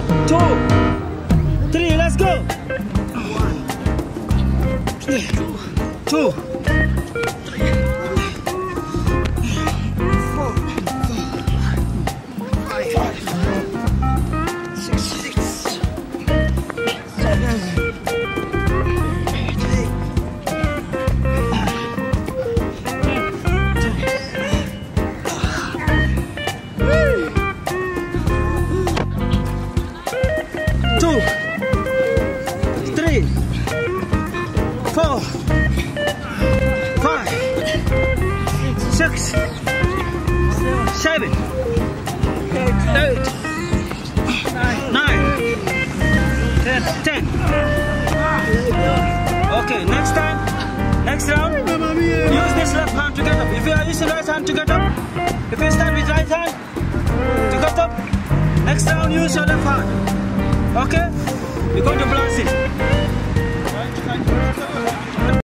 2, 3, let's go. 2, 3, 4, 5, 6, 7, 8, 9, 10. Okay, next time, next round, use this left hand to get up. If you are using right hand to get up, if you start with right hand to get up, next round use your left hand. Okay? We're going to